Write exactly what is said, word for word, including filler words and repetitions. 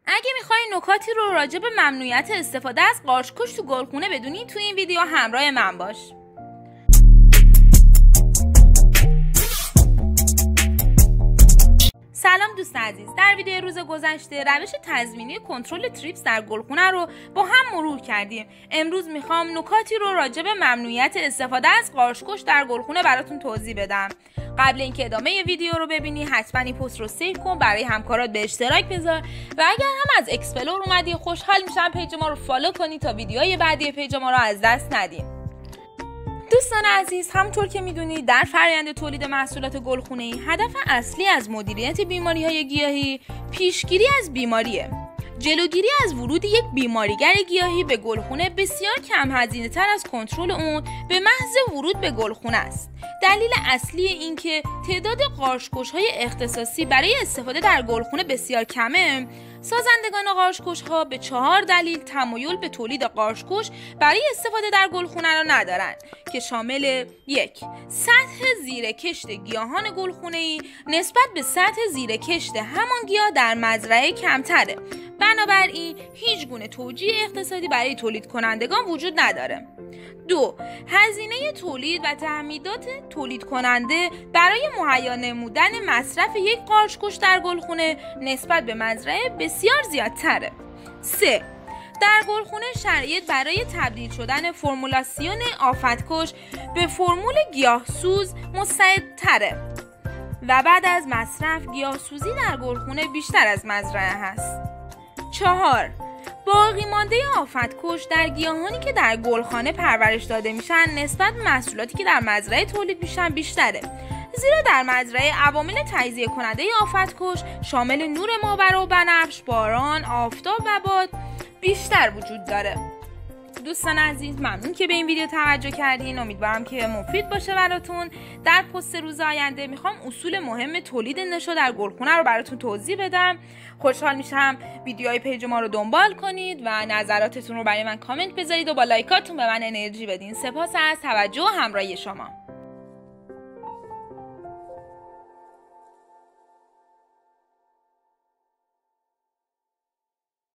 اگه میخوای نکاتی رو راجع به ممنوعیت استفاده از قارچ کش تو گلخونه بدونی تو این ویدیو همراه من باش. سلام دوست عزیز، در ویدیو روز گذشته روش تضمینی کنترل تریپس در گلخونه رو با هم مرور کردیم. امروز میخوام نکاتی رو راجع به ممنوعیت استفاده از قارچ کش در گلخونه براتون توضیح بدم. قبل اینکه ادامه ویدیو رو ببینی حتما این پست رو سیو کن، برای همکارات به اشتراک بذار و اگر هم از اکسپلور اومدی خوشحال میشم پیج ما رو فالو کنی تا ویدیوهای بعدی پیج ما رو از دست ندین. دوستان عزیز، همونطور که میدونید در فرآیند تولید محصولات گلخونه‌ای هدف اصلی از مدیریت بیماری‌های گیاهی پیشگیری از بیماریه. جلوگیری از ورود یک بیماریگر گیاهی به گلخونه بسیار کم هزینه تر از کنترل اون به محض ورود به گلخونه است. دلیل اصلی این که تعداد قارچ‌کش‌های اختصاصی برای استفاده در گلخونه بسیار کمه، سازندگان قارچ‌کش‌ها به چهار دلیل تمایل به تولید قارچ‌کش برای استفاده در گلخونه را ندارند که شامل یک، سطح زیر کشت گیاهان گلخونه‌ای نسبت به سطح زیر کشت همان گیاه در مزرعه کمتره. بنابراین هیچ گونه توجیه اقتصادی برای تولید کنندگان وجود نداره. دو، هزینه تولید و تعمیدات تولید کننده برای مهیا نمودن مصرف یک قارچ‌کش در گلخونه نسبت به مزرعه بسیار زیادتره. سه، در گلخونه شرایط برای تبدیل شدن فرمولاسیون آفتکش به فرمول گیاهسوز مستعدتره و بعد از مصرف گیاهسوزی در گلخونه بیشتر از مزرعه هست. چهار، باقی مانده آفتکش در گیاهانی که در گلخانه پرورش داده میشن نسبت به محصولاتی که در مزرعه تولید میشن بیشتره، زیرا در مزرعه عوامل تجزیه کننده آفتکش شامل نور ماورا و بنفش، باران، آفتاب و باد بیشتر وجود داره. دوستان عزیز، ممنون که به این ویدیو توجه کردین. امیدوارم که مفید باشه براتون. در پست روز آینده میخوام اصول مهم تولید نشا در گلخونه رو براتون توضیح بدم. خوشحال میشم ویدیوهای پیج ما رو دنبال کنید و نظراتتون رو برای من کامنت بذارید و با لایکاتون به من انرژی بدین. سپاس از توجه و همراهی شما.